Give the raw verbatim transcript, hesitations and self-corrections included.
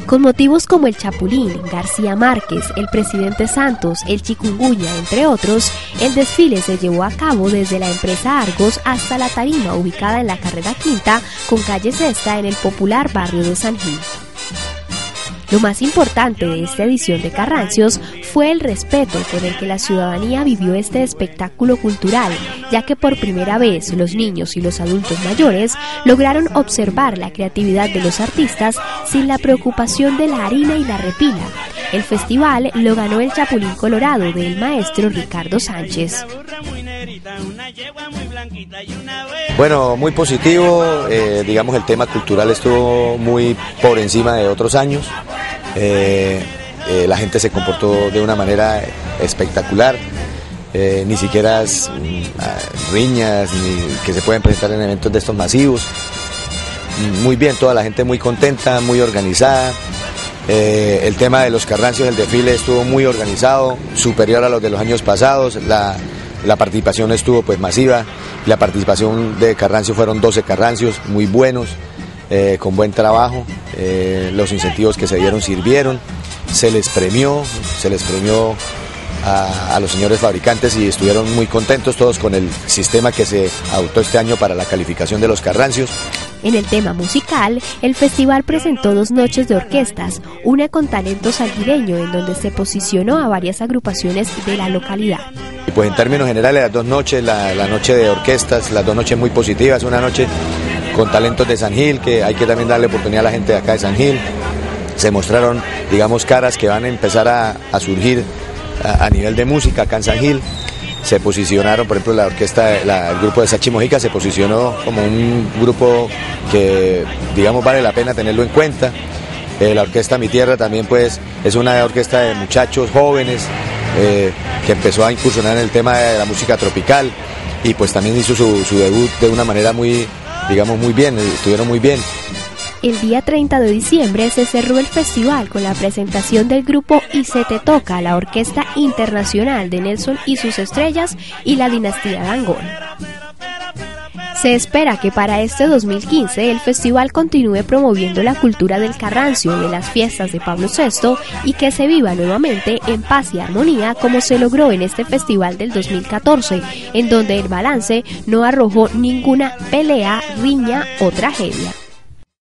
Con motivos como el Chapulín, García Márquez, el presidente Santos, el chikungunya, entre otros, el desfile se llevó a cabo desde la empresa Argos hasta la tarima ubicada en la carrera quinta con calle Sexta en el popular barrio de San Gil. Lo más importante de esta edición de Carrancios fue el respeto con el que la ciudadanía vivió este espectáculo cultural, ya que por primera vez los niños y los adultos mayores lograron observar la creatividad de los artistas sin la preocupación de la harina y la repila. El festival lo ganó el Chapulín Colorado del maestro Ricardo Sánchez. Bueno, muy positivo, eh, digamos el tema cultural estuvo muy por encima de otros años. Eh, eh, la gente se comportó de una manera espectacular, eh, ni siquiera es, mm, riñas ni que se pueden presentar en eventos de estos masivos. Muy bien, toda la gente muy contenta, muy organizada. Eh, el tema de los Carrancios, el desfile estuvo muy organizado, superior a los de los años pasados. La, la participación estuvo pues masiva. La participación de Carrancio fueron doce Carrancios muy buenos. Eh, con buen trabajo, eh, los incentivos que se dieron sirvieron, se les premió, se les premió a, a los señores fabricantes y estuvieron muy contentos todos con el sistema que se adoptó este año para la calificación de los Carrancios. En el tema musical, el festival presentó dos noches de orquestas, una con talento salguireño en donde se posicionó a varias agrupaciones de la localidad. Y pues en términos generales las dos noches, la, la noche de orquestas, las dos noches muy positivas, una noche con talentos de San Gil, que hay que también darle oportunidad a la gente de acá de San Gil. Se mostraron, digamos, caras que van a empezar a, a surgir a, a nivel de música acá en San Gil. Se posicionaron, por ejemplo, la orquesta, la, el grupo de Sachi Mojica se posicionó como un grupo que, digamos, vale la pena tenerlo en cuenta. Eh, la orquesta Mi Tierra también, pues, es una orquesta de muchachos jóvenes eh, que empezó a incursionar en el tema de la música tropical y pues también hizo su, su debut de una manera muy, digamos, muy bien, estuvieron muy bien. El día treinta de diciembre se cerró el festival con la presentación del grupo Y Se Te Toca, la Orquesta Internacional de Nelson y sus Estrellas y la Dinastía Dangond. Se espera que para este dos mil quince el festival continúe promoviendo la cultura del Carrancio, de las fiestas de Pablo sexto y que se viva nuevamente en paz y armonía como se logró en este festival del dos mil catorce, en donde el balance no arrojó ninguna pelea, riña o tragedia.